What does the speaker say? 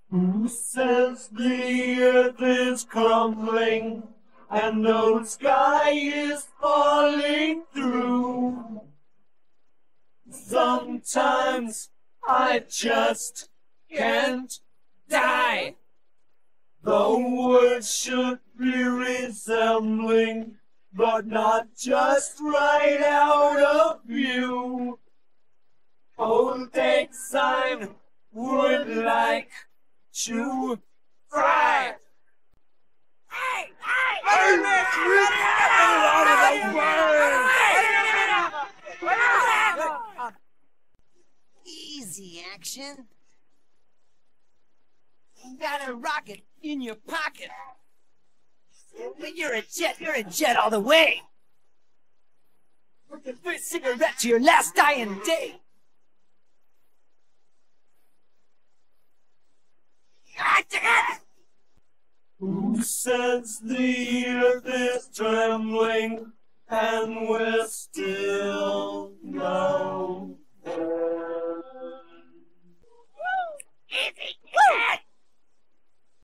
Who says the earth is crumbling and no sky is falling through? Sometimes I just can't die. The words should be resembling, but not just right out of view. Old sign would like to fry. Easy, Action. You got a rocket in your pocket. But you're a jet all the way. From your first cigarette to your last dying day. Who says the earth is trembling and we're still